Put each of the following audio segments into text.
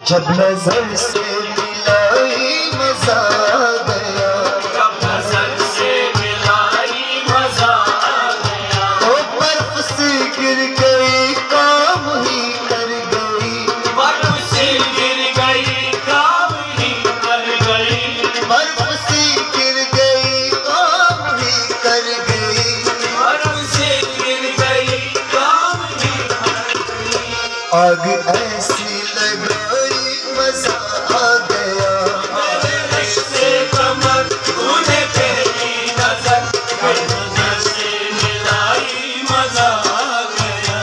जब नजर से मिलाई मजा आ गया, जब नजर से मिलाई मजा आ गया। ओ बर्फ से गिर गई काम ही कर गई, बर्फ से गिर गई काम ही कर गई, बर्फ से गिर गई काम ही कर गई, बर्फ से गिर गई काम ही कर गई। आग ऐसी लगाई मजा आ गया, मेरे रिश्ते कमर तूने पहली नजर, जब नजर से मिलाई मजा आ गया।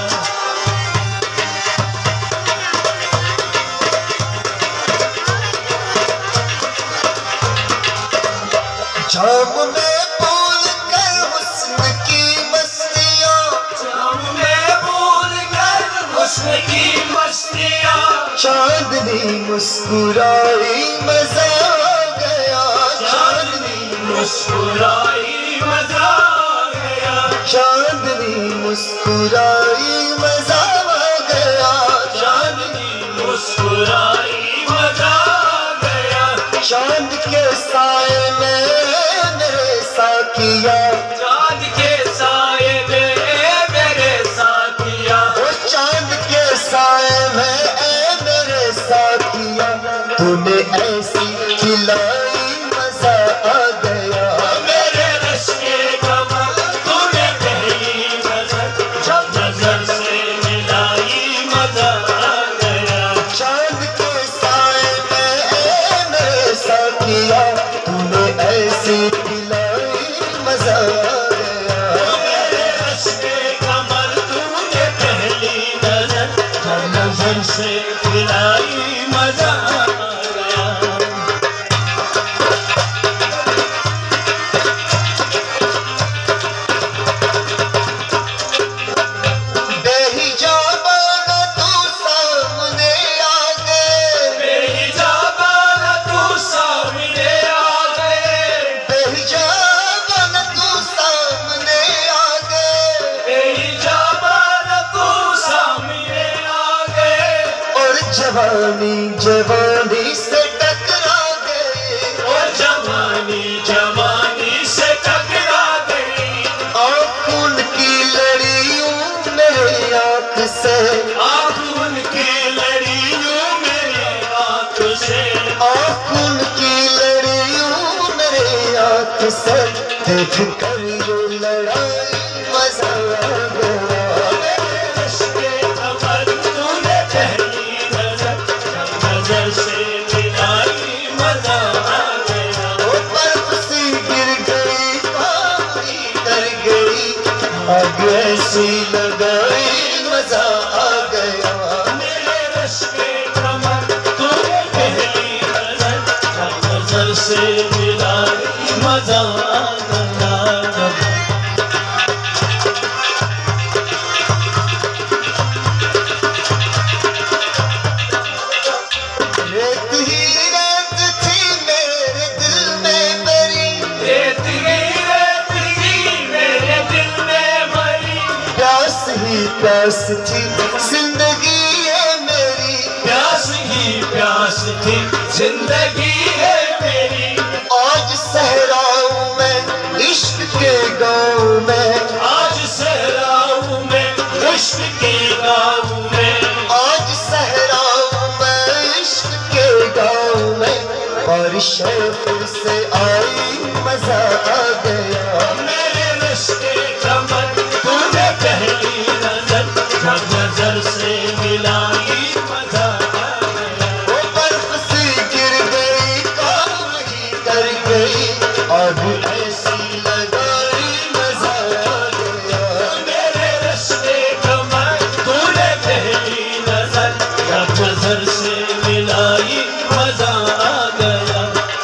जाम में भूल कर हुस्न की मस्तियाँ, जाम में भूल कर हुस्न की मस्तियाँ, चांदनी मुस्कुराई मजा आ गया, चांदनी मुस्कुराई मजा आ गया, चांदनी मुस्कुराई मजा आ गया, चांदनी मुस्कुराई मजा आ गया। चांद के साए में मेरे साकिया, चांद के साए में मेरे साथिया, वो चांद के साए में मेरे साकिया, तूने ऐसी खिलाई मजा आ गया, मेरे रिश्ते कमर तूने पहली नजर, जब नजर से मिलाई मजा आ गया। चांद के साए में मेरे साकिया, तूने ऐसी खिलाई मजा आ गया, मेरे रिश्ते कमर तूने पहली नजर, जब नजर से मिलाई मजा आ गया। बेहिजाबाना तू सामने आ गए, बेहिजाबाना तू सामने आ गए, बेहिजाबाना तू सामने आ गए, बेहिजाबाना तू सामने आ गए, और जवानी जवानी से टकरा गई, और जवानी जवानी से टकरा गई। आँखों की लड़ियों मेरी आँख से, आँखों की लड़ियों मेरी आँख से, आँखों की लड़ियों मेरी आँख से, देख कर ये लड़ाई मजा आ गया, मेरे रिश्ते कमर तूने पहली नजर, जब नजर से मिलाई मजा आ गया। वो बर्फ सी गिर गई पानी कर गई, आग ऐसी लगाई मजा आ गया, मेरे रिश्ते कमर तूने पहली नजर, जब नजर से मिलाई मजा आ गया। रेत ही रेत थी मेरे दिल में बरी, रेत ही मेरे दिल में भरी, प्यास ही प्यास थी जिंदगी है मेरी, प्यास ही प्यास थी जिंदगी है मेरी। आज सहराऊं मैं इश्क के गाँव में, आज सहराऊं मैं इश्क के गाँव में, आज सहराऊं मैं इश्क के गाँव में, बारिश फिर से आई मजा आ गया, मेरे रिश्ते कमर तूने पहली नजर, जब नजर से मिलाई मजा आ गया। वो बर्फ सी गिर गई काम ही कर गई, आग ऐसी लगाई मजा आ गया, मेरे रिश्ते कमर तूने पहली नजर, जब नजर से मिलाई मजा आ गया।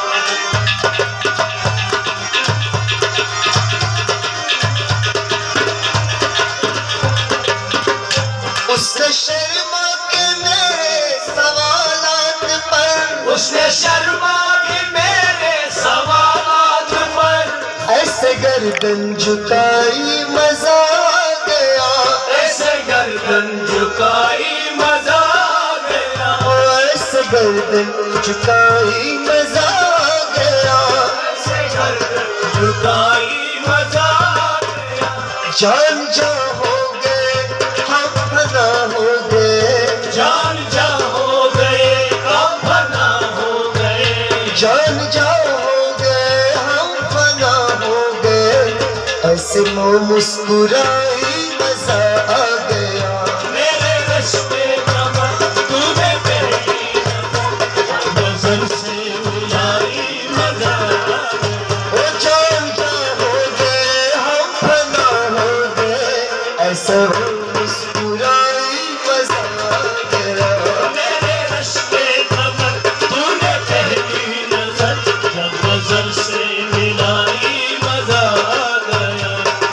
उसने शर्मा के मेरे सवालात पर, उसने शर्मा के मेरे सवालात पर, ऐसे गर्दन झुकाई मजा आ गया, ऐसे गर्दन झुकाई मजा आ गया, ऐसे गर्दन झुकाई मजा आ गया, ऐसे गर्दन झुकाई मजा आ गया। जान जा हो गए हम फना हो गए, जान जा हो गए हम फना हो गए, जान जा हो गए हम फना हो गए, ऐसे मुस्कुराई मजा आ गया। मेरे रिश्ते कमर तूने पहली नजर से मिलाई मजा आ गया। ओ जान जा हो गए हम फना हो गए, ऐसे मुस्कुराई मजा आ गया। मेरे रिश्ते कमर तूने पहली नजर से मिलाई मजा आ गया।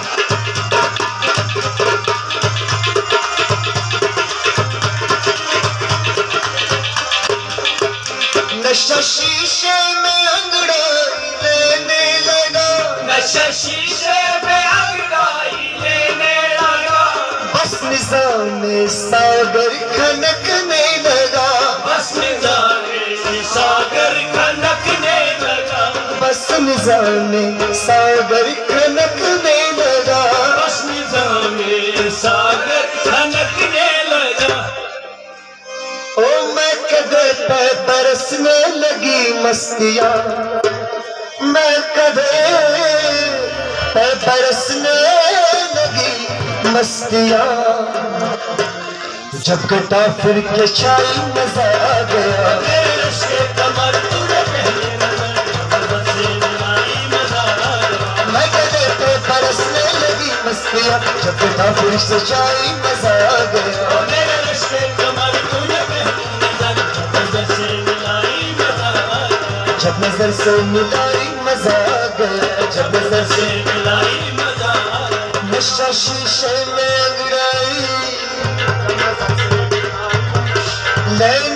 नशा शीशे में अंगड़ाई लेने लगा, नशा शीशे में अंगड़ाई लेने लगा, बस निज़ामे सागर खनकने लगा, बस निज़ामे सागर खनकने लगा, बस निज़ामे सागर खनकने लगा। बस निज़ामे सागर खनकने लगा। ओ मैं कदे पे बरसने लगी मस्तियाँ, मैं कदे पे बरसने लगी मस्तियाँ, जब कटा फिर के छाई मजा आ गया। मेरे रिश्ते कमर तूने पहली नजर से मिलाई मजा आ गया। मैं कदे पे बरसने लगी मस्तियाँ, जब कटा फिर से छाई मजा आ गया। मेरे रिश्ते कमर तूने पहली नजर से मिलाई मजा आ गया। जब नजर से मिलाई मजा आ गया, जब नजर से मिलाई मजा आ गया। नशा शीशे में अंगड़ाई लेने